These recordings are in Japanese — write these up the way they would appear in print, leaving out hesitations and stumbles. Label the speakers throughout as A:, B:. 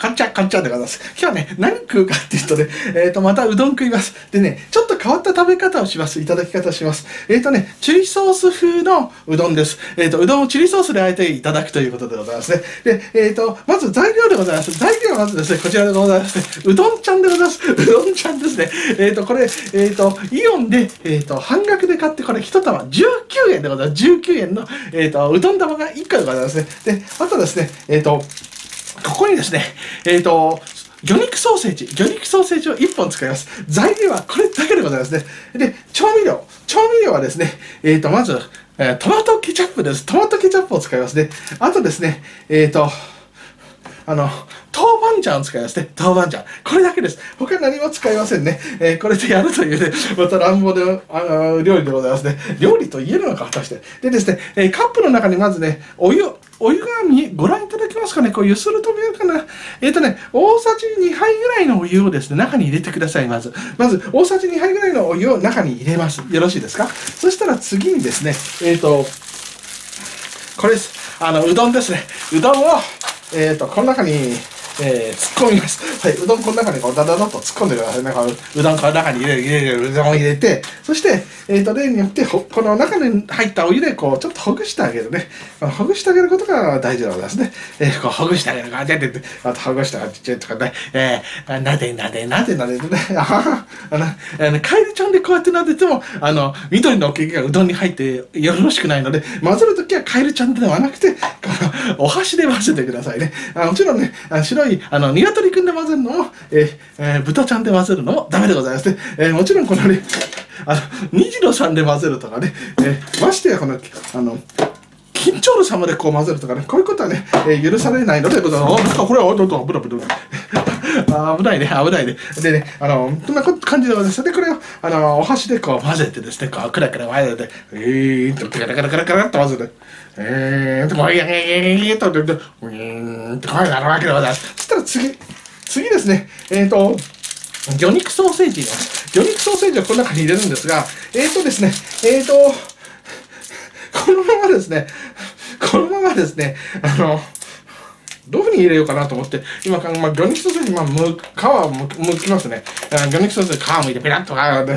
A: かんちゃんでございます。今日はね、何食うかっていうとね、またうどん食います。でね、ちょっと変わった食べ方をします。いただき方をします。チリソース風のうどんです。うどんをチリソースであえていただくということでございますね。で、まず材料でございます。材料はまずですね、こちらでございますね。うどんちゃんでございます。うどんちゃんですね。これ、イオンで、半額で買って、これ1玉19円でございます。19円の、うどん玉が1個でございますね。で、あとですね、ここにですね、魚肉ソーセージを1本使います。材料はこれだけでございますね。で、調味料はですね、まず、トマトケチャップです。トマトケチャップを使いますね。あとですね、豆板醤を使いますね。豆板醤。これだけです。他何も使いませんね。これでやるというね、また乱暴で、料理でございますね。料理と言えるのか、果たして。でですね、カップの中にまずね、お湯がご覧いただけますかね。こう揺すると見えるかな。大さじ2杯ぐらいのお湯をですね、中に入れてください、まず。大さじ2杯ぐらいのお湯を中に入れます。よろしいですか？そしたら次にですね、これです。うどんですね。うどんを、この中に、突っ込みます。はい、うどんこの中にこうダダダッと突っ込んでくださいね。うどんこの中に入れる、うどんを入れて、そして、例によって、この中に入ったお湯で、こう、ちょっとほぐしてあげるね。ほぐしてあげることが大事でございますね。こう、ほぐしてあげる感じで、あと、ほぐしてあげるとかね、なでね、カエルちゃんでこうやってなでても、緑のおけがうどんに入ってよろしくないので、混ぜるときはカエルちゃんではなくて、お箸で混ぜてくださいね。もちろんね、白い、鶏くんで混ぜるのも、豚ちゃんで混ぜるのもダメでございますね。もちろんこのね、虹野さんで混ぜるとかね、ましてやこの、緊張の様でこう混ぜるとかね、こういうことはね、許されないのでございます。これは、危ないね。でね、こんな感じでございます。で、これを、お箸でこう混ぜてですね、こう、くらくら混ぜて、カラカラカラカラっと混ぜて、こうやってなるわけでございます。そしたら次ですね、魚肉ソーセージ入れます。魚肉ソーセージをこの中に入れるんですが、ですね、このままですね、どういうふうに入れようかなと思って、今、魚肉ソーセージ、皮を剥きますね。魚肉ソーセージ、皮むいて、ペラッと、魚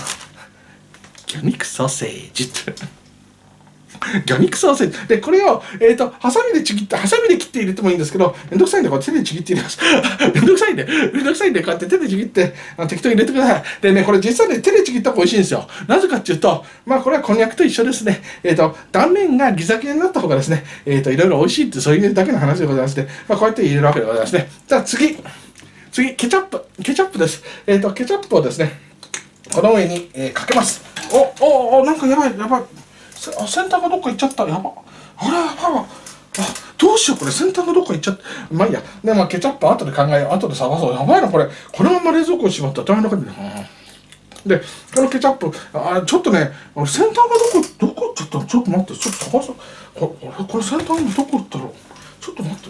A: 肉ソーセージって。魚肉ソーセージ。で、これを、ハサミで切って入れてもいいんですけど、めんどくさいんで、こう手でちぎって入れます。めんどくさいんで、こうやって手でちぎって、適当に入れてください。でね、これ実際ね、手でちぎった方が美味しいんですよ。なぜかっていうと、これはこんにゃくと一緒ですね。断面がギザギザになった方がですね、いろいろ美味しいって、そういうだけの話でございまして、こうやって入れるわけでございますね。じゃあ次、ケチャップです。ケチャップをですね、この上に、かけます。なんかやばい。先端がどっか行っちゃった。やば。あれ、やばいわ。どうしよう、これ。先端がどっか行っちゃった。まあいいや。で、ケチャップ後で考えよう。後で探そう。やばいな、これ。このまま冷蔵庫にしまったら大変な感じで。で、このケチャップ、ちょっとね、先端がどこ行っちゃったの？ちょっと待って。ちょっと探そう。これ先端今どこ行ったろう？ちょっと待って。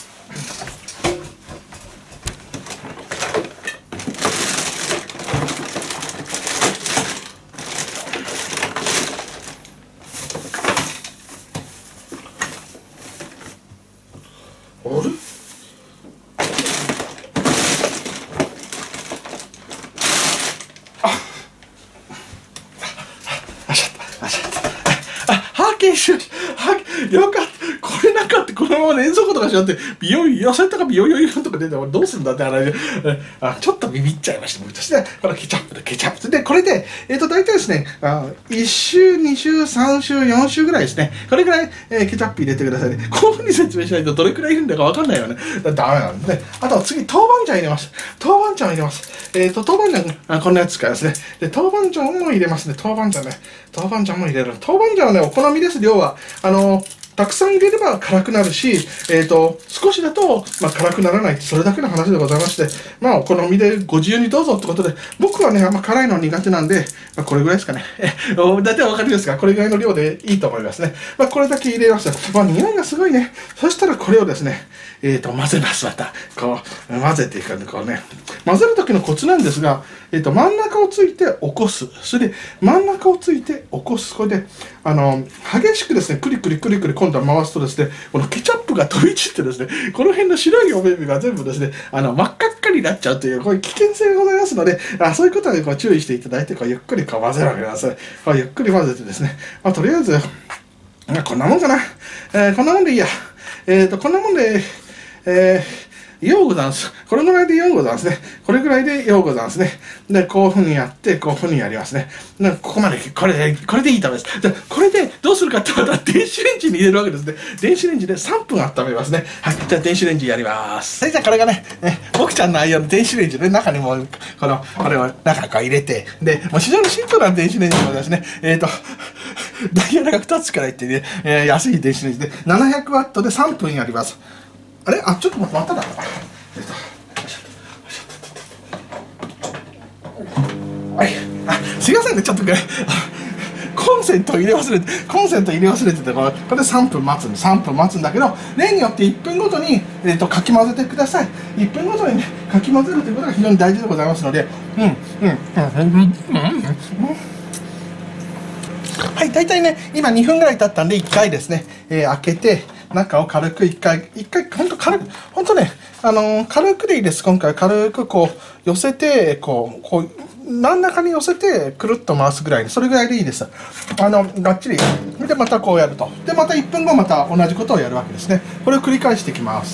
A: あれ？よかった。これなかった。このまま冷蔵庫とかしちゃって、野菜とかビヨヨヨとか出て、俺どうするんだって話で、ちょっとビビっちゃいました。そして、このケチャップで、これで、大体ですね、1週、2週、3週、4週ぐらいですね。これぐらい、ケチャップ入れてくださいね。こういうふうに説明しないとどれくらいいるんだかわかんないよね。ダメなんでね。あと次、豆板醤入れます。豆板醤、こんなやつ使いますね。で、豆板醤も入れますね。豆板醤も入れる。豆板醤はね、お好みです、量は。たくさん入れれば辛くなるし、少しだと、辛くならないって、それだけの話でございまして、お好みでご自由にどうぞってことで、僕はね、あんま辛いの苦手なんで、これぐらいですかね。大体お分かりですが、これぐらいの量でいいと思いますね。これだけ入れました。匂いがすごいね。そしたらこれをですね、混ぜます、また。こう、混ぜていくんで、こうね。混ぜる時のコツなんですが、真ん中をついて起こす。それで、真ん中をついて起こす。これで、激しくですね、くりくり今度は回すとですね、このケチャップが飛び散ってですね、この辺の白いお目々が全部ですね、真っ赤っかになっちゃうという、こういう危険性がございますので、そういうことはこう注意していただいて、こうゆっくりこう混ぜるわけなんです。こうゆっくり混ぜてですね、とりあえず、こんなもんかな。こんなもんでいいや。こんなもんで、ようござんす。これぐらいでようござんすね。これぐらいでようござんすね。で、こういうふうにやって、こういうふうにやりますね。で、ここまで、これでいいためです。で、これでどうするかってまた電子レンジに入れるわけですね。電子レンジで3分温めますね。はい。じゃあ電子レンジやります。じゃあこれがね、僕ちゃんの愛用の電子レンジで中にも、これを中にこう入れて、で、もう非常にシンプルな電子レンジもですね、ダイヤルが2つからいってね、安い電子レンジで700ワットで3分やります。あれちょっと待って、まただ。はい。すいませんね、ちょっとコンセント入れ忘れてて、これで3分待つんで、3分待つんだけど、例によって1分ごとに、かき混ぜてください。1分ごとにね、かき混ぜるということが非常に大事でございますので、はい、大体ね、今2分ぐらい経ったんで、1回ですね、開けて、中を軽く1回、ほんと軽く、ほんとね、軽くでいいです。今回軽くこう、寄せて、こう、真ん中に寄せて、くるっと回すぐらいに、それぐらいでいいです。がっちり。で、またこうやると。で、また1分後、また同じことをやるわけですね。これを繰り返していきます。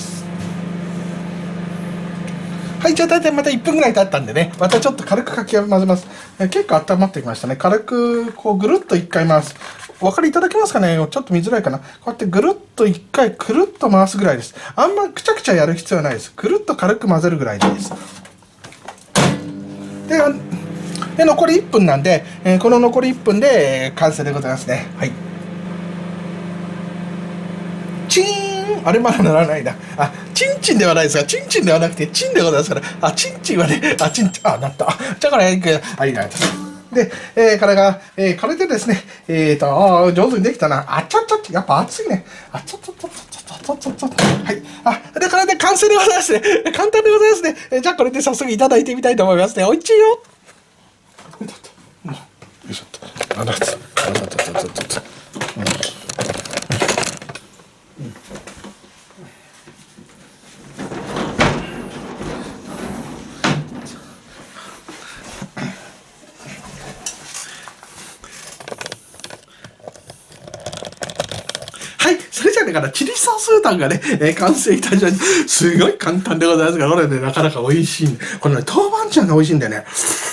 A: はい、じゃあ大体また1分ぐらい経ったんでね、またちょっと軽くかき混ぜます。結構温まってきましたね。軽く、こう、ぐるっと1回回す。お分かりいただけますかね。ちょっと見づらいかな。こうやってぐるっと1回、くるっと回すぐらいです。あんまくちゃくちゃやる必要はないです。くるっと軽く混ぜるぐらいでいいです。で、残り1分なんで、この残り1分で、完成でございますね。はい。チーンあれまだならないな。チンチンではないですが、チンチンではなくて、チンでございますから。チンチンはね、チンチン、なった。じゃあこれ、いくよ。はい、なった。で、これが、これでですね、上手にできたな。やっぱ熱いね。はい。で、これで完成でございますね。簡単でございますね。じゃあこれで早速いただいてみたいと思いますね。おいしいよ。よいしょっと。はい、それじゃあね、チリソースうどんがね、完成いたしました。すごい簡単でございますが、これね、なかなか美味しい、このね、豆板醤が美味しいんだよね。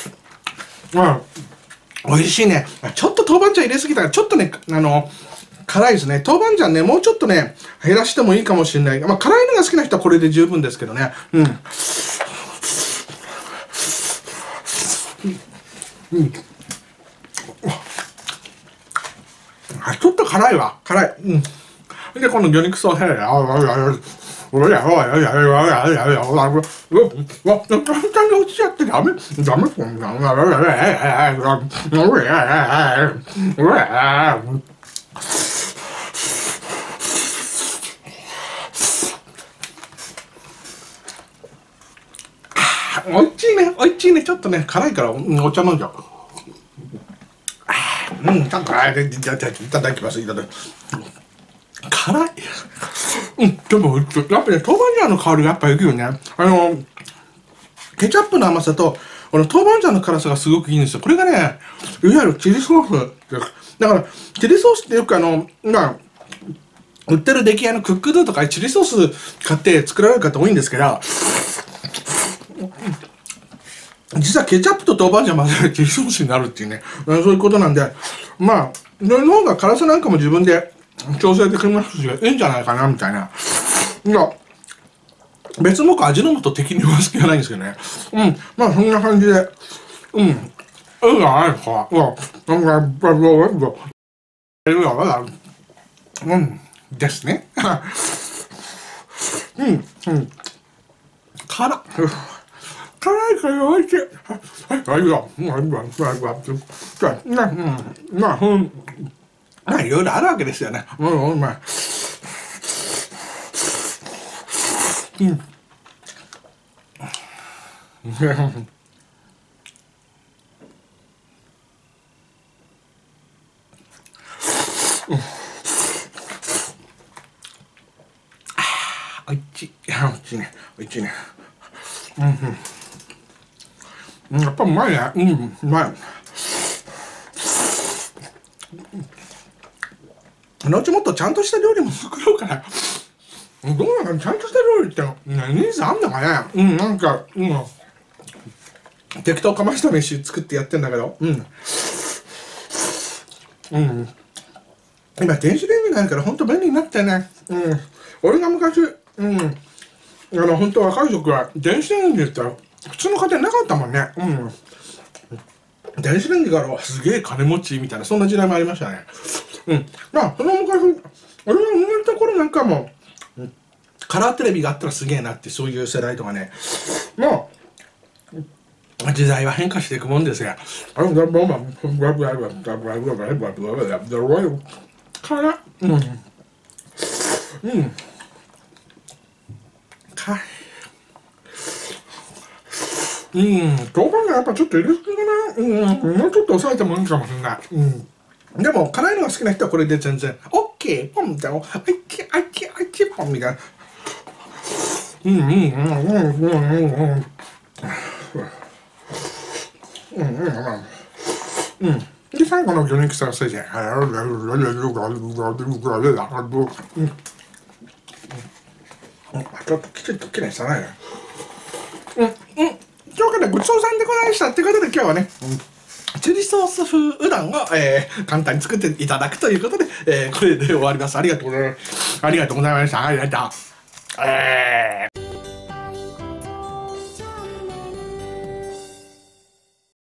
A: 美味しいね。ちょっと豆板醤入れすぎたから、ちょっとね、辛いですね。豆板醤ね、もうちょっとね、減らしてもいいかもしれない。辛いのが好きな人はこれで十分ですけどね。ちょっと辛いわ。辛い。で、この魚肉ソース、簡単に落ちちゃってダメ、こんなの。おいしいね。ちょっとね、辛いから、お茶飲んじゃう。ちゃんと辛い。いただきます。辛い。でも、やっぱね、豆板醤の香りがやっぱいくよね。ケチャップの甘さと、この豆板醤の辛さがすごくいいんですよ。これがね、いわゆるチリソース。だから、チリソースってよく売ってる出来合いのクックドゥとかチリソース買って作られる方多いんですけど、実はケチャップと豆板醤混ぜるチリソースになるっていうね、そういうことなんで、その方が辛さなんかも自分で調整できますし、いいんじゃないかな、みたいな。別に僕味の素的には好きじゃないんですけどね。そんな感じで、いいんじゃないですか。ですね。辛いから美味しい。いろいろあるわけですよね。うまい。 いいね、いいね。やっぱうまいね。うまい。後もっとちゃんとした料理も作ろうかな。どうなのちゃんとした料理って兄さんあんのかね。なんか、適当かました飯作ってやってんだけど。今電子レンジがあるからほんと便利になったよね。俺が昔、本当若い時は電子レンジって言ったら普通の家庭なかったもんね。電子レンジからすげえ金持ちみたいな、そんな時代もありましたね。まあ、その昔、俺が生まれた頃なんかも、カラーテレビがあったらすげえなって、そういう世代とかね。まあ、時代は変化していくもんですが。から、豆板がやっぱちょっと入れすぎかな。もうちょっと抑えてもいいかもしれない。でも、辛いのが好きな人はこれで全然、オッケーポンみたいな、あいけポンみたいな。で、最後の魚肉ソーセージ。ちょっときちっときれいにしたないね。今日からごちそうさんでございましたってことで、今日はね、チリソース風うどんを、簡単に作っていただくということで、これで終わります。ありがとうございました。ありがとうございました。